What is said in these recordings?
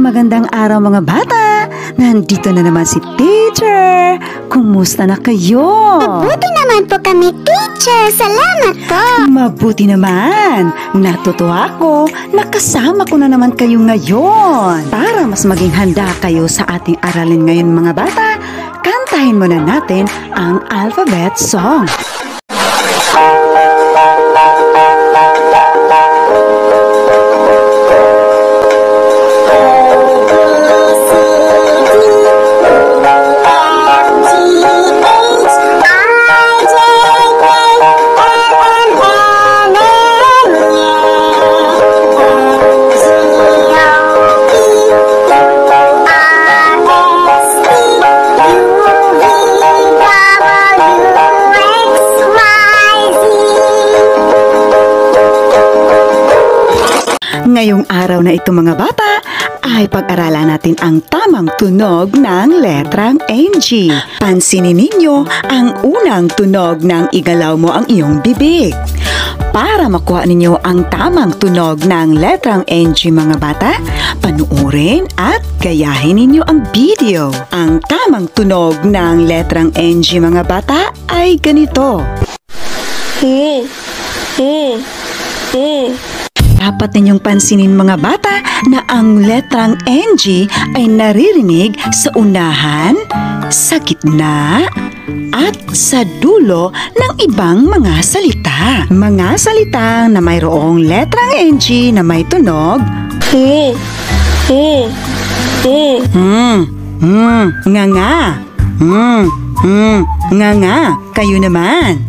magandang araw mga bata! Nandito na naman si Teacher! Kumusta na kayo? Mabuti naman po kami, Teacher! Salamat po! Mabuti naman! Natutuwa ako na kasama ko na naman kayo ngayon! Para mas maging handa kayo sa ating aralin ngayon mga bata, kantahin muna natin ang alphabet song! Ngayong araw na ito mga bata, ay pag-aralan natin ang tamang tunog ng letrang NG. Pansinin ninyo ang unang tunog ng igalaw mo ang iyong bibig. Para makuha ninyo ang tamang tunog ng letrang NG mga bata, panuorin at gayahin ninyo ang video. Ang tamang tunog ng letrang NG mga bata ay ganito. Dapat ninyong pansinin mga bata na ang letrang NG ay naririnig sa unahan, sa gitna, at sa dulo ng ibang mga salita. Mga salita na mayroong letrang NG na may tunog nga nga. Nga nga. Kayo naman.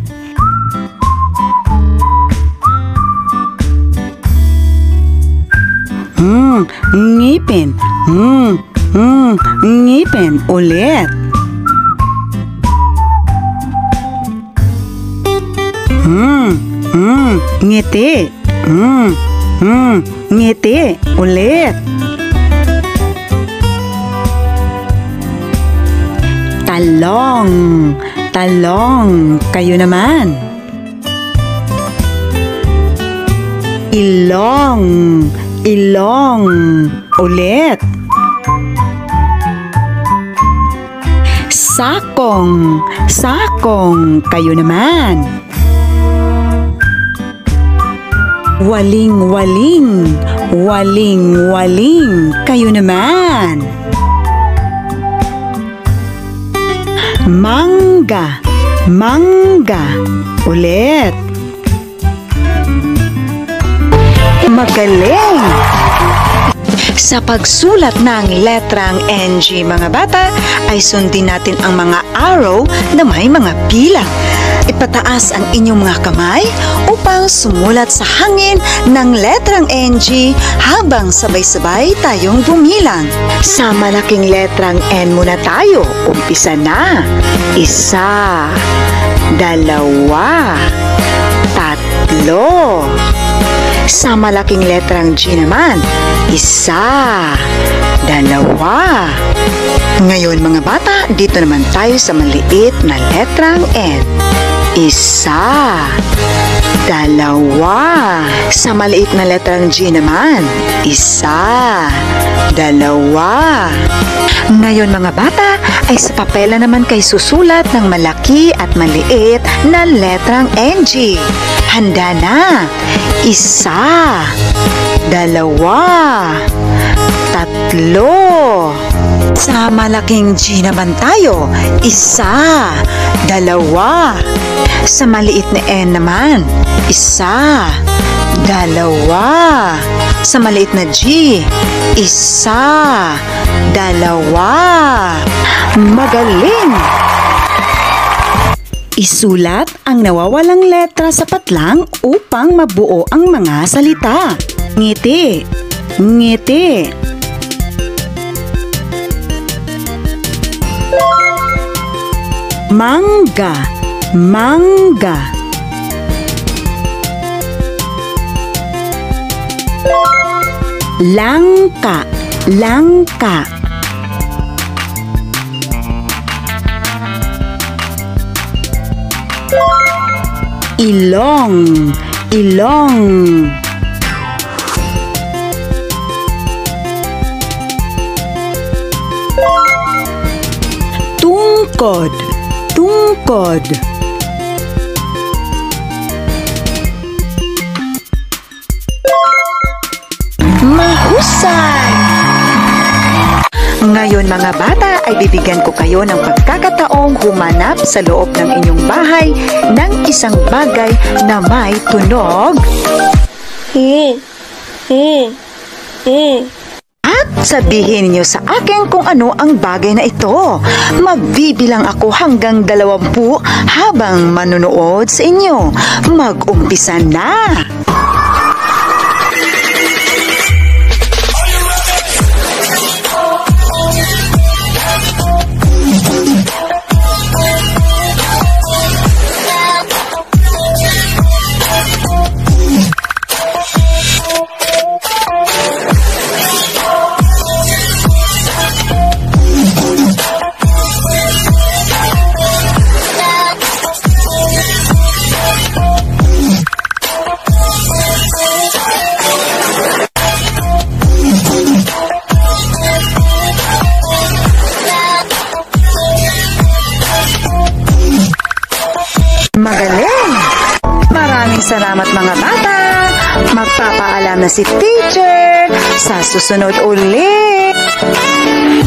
Ngipin. Ngipin. Ulit. Ngiti. Ngiti. Ulit. Talong. Talong. Kayo naman. Ilong. Ilong. Ulit. Sakong. Sakong. Kayo naman. Waling-waling. Waling-waling. Kayo naman. Mangga. Mangga. Ulit. Magaling! Sa pagsulat ng letrang NG mga bata, ay sundin natin ang mga arrow na may mga bilang. Ipataas ang inyong mga kamay upang sumulat sa hangin ng letrang NG habang sabay-sabay tayong bumilang. Sa malaking letrang N muna tayo. Umpisa na. 1, 2, 3. Sa malaking letrang G naman, 1, 2. Ngayon mga bata, dito naman tayo sa maliit na letrang N. 1, 2. Sa maliit na letrang G naman, 1, 2. Ngayon mga bata, ay sa papel na naman kayo susulat ng malaki at maliit na letrang NG. Handa na! 1, 2, 3. Sa malaking G naman tayo. 1, 2. Sa maliit na N naman. 1, 2. Sa maliit na G. 1, 2. Magaling! Isulat ang nawawalang letra sa patlang upang mabuo ang mga salita. Ngiti. Ngiti. Mangga. Mangga. Langka. Langka. Ilong. Ilong. tungkod, tungkod. Mahusay! Ngayon mga bata ay bibigyan ko kayo ng pagkakataong humanap sa loob ng inyong bahay ng isang bagay na may tunog at sabihin niyo sa akin kung ano ang bagay na ito. Magbibilang ako hanggang 20 habang manonood sa inyo. Mag-umpisa na! Magaling! Maraming salamat mga bata! Magpapaalam na si teacher sa susunod ulit!